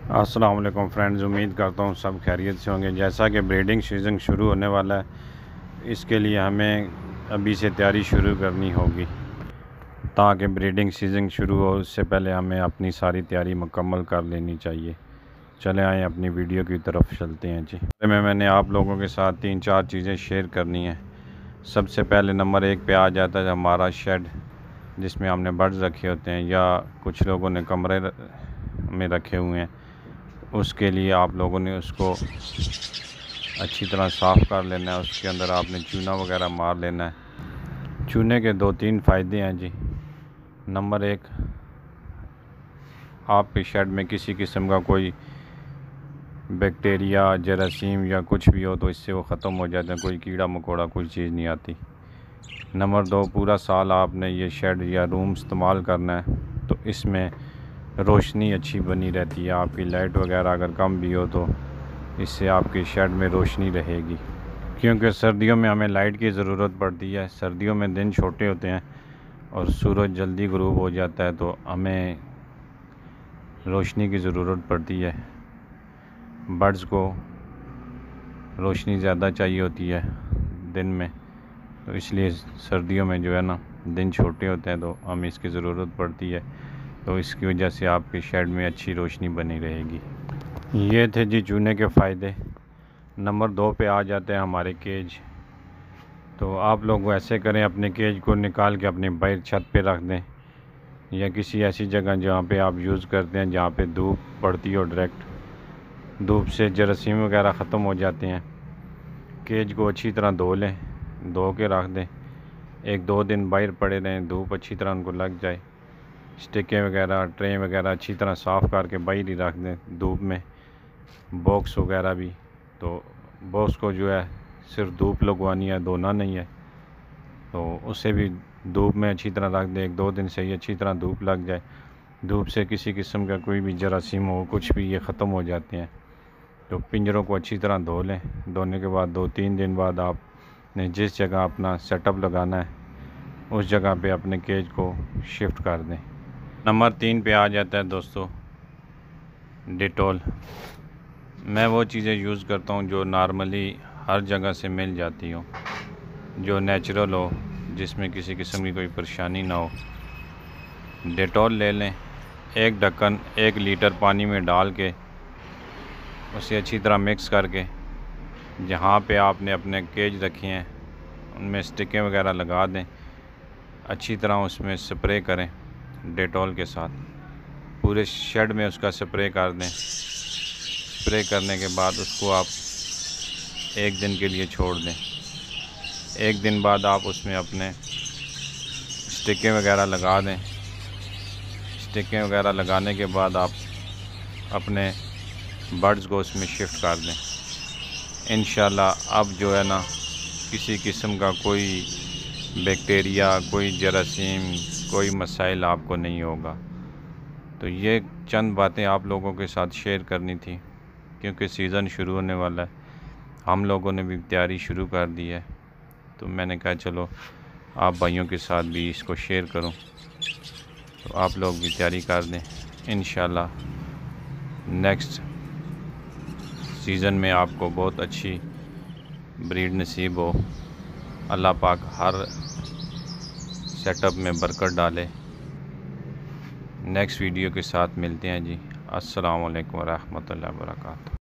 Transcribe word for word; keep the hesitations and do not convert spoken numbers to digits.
अस्सलाम वालेकुम फ्रेंड्स, उम्मीद करता हूँ सब खैरियत से होंगे। जैसा कि ब्रीडिंग सीज़न शुरू होने वाला है, इसके लिए हमें अभी से तैयारी शुरू करनी होगी ताकि ब्रीडिंग सीज़न शुरू हो उससे पहले हमें अपनी सारी तैयारी मुकम्मल कर लेनी चाहिए। चले आए अपनी वीडियो की तरफ चलते हैं जी। में मैंने आप लोगों के साथ तीन चार चीज़ें शेयर करनी हैं। सबसे पहले नंबर एक पे आ जाता है हमारा शेड, जिसमें हमने बर्ड्स रखे होते हैं या कुछ लोगों ने कमरे में रखे हुए हैं। उसके लिए आप लोगों ने उसको अच्छी तरह साफ़ कर लेना है। उसके अंदर आपने चूना वगैरह मार लेना है। चूने के दो तीन फ़ायदे हैं जी। नंबर एक, आपके शेड में किसी किस्म का कोई बैक्टीरिया, जरासीम या कुछ भी हो तो इससे वो ख़त्म हो जाते हैं, कोई कीड़ा मकोड़ा कोई चीज़ नहीं आती। नंबर दो, पूरा साल आपने ये शेड या रूम इस्तेमाल करना है तो इसमें रोशनी अच्छी बनी रहती है। आपकी लाइट वगैरह अगर कम भी हो तो इससे आपके शेड में रोशनी रहेगी, क्योंकि सर्दियों में हमें लाइट की ज़रूरत पड़ती है। सर्दियों में दिन छोटे होते हैं और सूरज जल्दी ग़ुरूब हो जाता है तो हमें रोशनी की ज़रूरत पड़ती है। बर्ड्स को रोशनी ज़्यादा चाहिए होती है दिन में, तो इसलिए सर्दियों में जो है ना दिन छोटे होते हैं तो हमें इसकी ज़रूरत पड़ती है। तो इसकी वजह से आपके शेड में अच्छी रोशनी बनी रहेगी। ये थे जी चूने के फ़ायदे। नंबर दो पे आ जाते हैं हमारे केज। तो आप लोग ऐसे करें, अपने केज को निकाल के अपनी बाहर छत पे रख दें या किसी ऐसी जगह जहाँ पे आप यूज़ करते हैं जहाँ पे धूप पड़ती हो। डायरेक्ट धूप से जरासीम वगैरह ख़त्म हो जाते हैं। केज को अच्छी तरह धो लें, धो के रख दें। एक दो दिन बाहर पड़े रहें, धूप अच्छी तरह उनको लग जाए। स्टिकें वगैरह, ट्रे वगैरह अच्छी तरह साफ़ करके बाहर ही रख दें धूप में। बॉक्स वगैरह भी, तो बॉक्स को जो है सिर्फ धूप लगवानी है, धोना नहीं है। तो उसे भी धूप में अच्छी तरह रख दें, एक दो दिन से ही अच्छी तरह धूप लग जाए। धूप से किसी किस्म का कोई भी जरासीम हो, कुछ भी, ये ख़त्म हो जाते हैं। तो पिंजरों को अच्छी तरह धो लें। धोने के बाद दो तीन दिन बाद आपने जिस जगह अपना सेटअप लगाना है उस जगह पे अपने केज को शिफ्ट कर दें। नंबर तीन पे आ जाता है दोस्तों डिटॉल। मैं वो चीज़ें यूज़ करता हूँ जो नॉर्मली हर जगह से मिल जाती हो, जो नेचुरल हो, जिसमें किसी किस्म की कोई परेशानी ना हो। डिटॉल ले लें, एक ढक्कन एक लीटर पानी में डाल के उसे अच्छी तरह मिक्स करके जहाँ पे आपने अपने केज रखे हैं उनमें स्टिकें वगैरह लगा दें। अच्छी तरह उसमें स्प्रे करें डिटॉल के साथ, पूरे शेड में उसका स्प्रे कर दें। स्प्रे करने के बाद उसको आप एक दिन के लिए छोड़ दें। एक दिन बाद आप उसमें अपने स्टिकें वगैरह लगा दें। स्टिकें वगैरह लगाने के बाद आप अपने बर्ड्स को उसमें शिफ्ट कर दें। इंशाल्लाह अब जो है ना किसी किस्म का कोई बैक्टीरिया, कोई जरासीम, कोई मसाइल आपको नहीं होगा। तो ये चंद बातें आप लोगों के साथ शेयर करनी थी, क्योंकि सीज़न शुरू होने वाला है। हम लोगों ने भी तैयारी शुरू कर दी है, तो मैंने कहा चलो आप भाइयों के साथ भी इसको शेयर करूं, तो आप लोग भी तैयारी कर दें। इंशाल्लाह नेक्स्ट सीज़न में आपको बहुत अच्छी ब्रीड नसीब हो। अल्लाह पाक हर सेटअप में बरकत डाले। नेक्स्ट वीडियो के साथ मिलते हैं जी। अस्सलाम वालेकुम व रहमतुल्लाहि व बरकातहू।